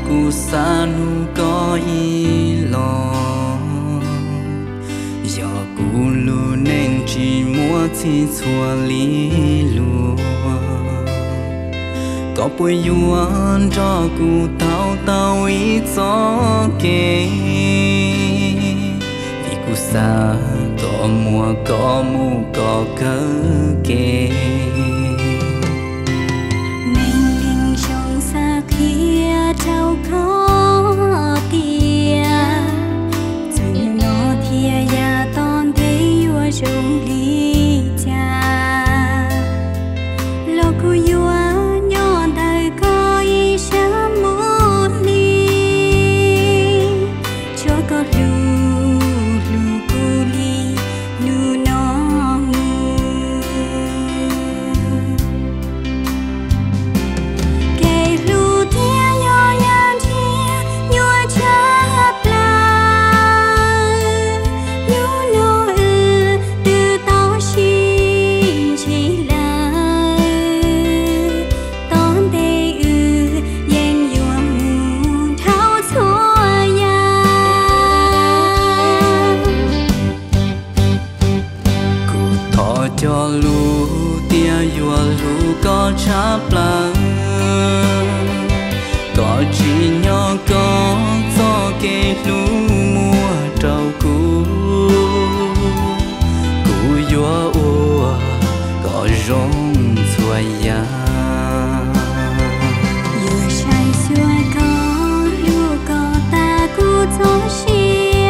cú xa nu có ý lo giờ cú lu nên chỉ mua chỉ xua lý lùa có bùi yuan cho cú tao tao ý gió kê vì cú xa có mùa có mu có cớ kê trâu khó tia chân nó thia ya ton thấy vua rung ly cha lo cu vua nhon đời có ý sớm một ly cho có lu lu cu ly lu nó kể lu thia cho lu tia yua lu có chắp lăng có chỉ nhỏ có gió kê lu mua trâu cú yua ua có rong xuôi ya yua sai xuôi có lu có ta cú gió xia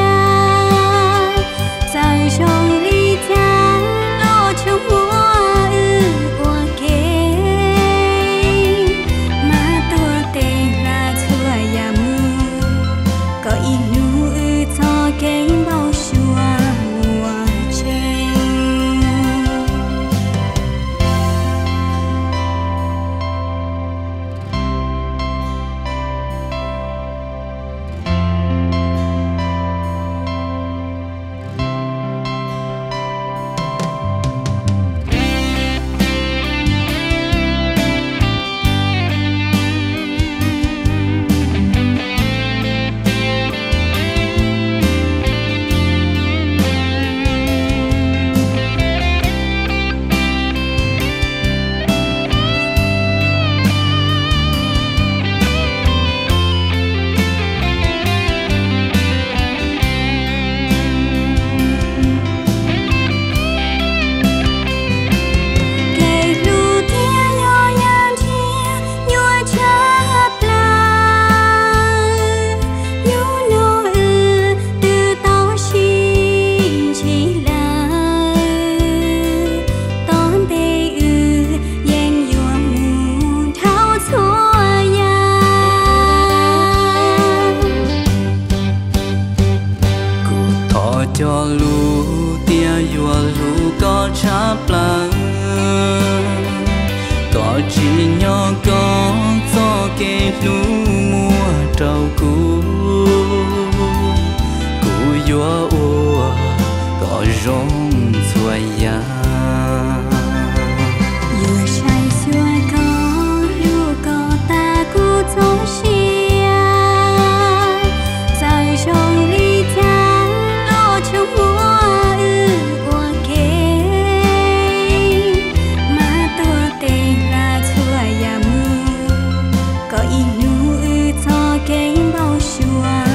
dài rong ly cha trong hoa ua kê mà tua tê là chua ya mu có ý nu cho kê bao xua mùa trên cho lu tia yua lu có chắp lăng có chỉ nhỏ có gió kê lu mua trâu cú yua ua có rong xuôi ya yua sai xuôi có lu có ta cú gió xia dài rong ly cha trong hoa ua kê mà tua tê là chua ya mu có ý nu cho kê bao xua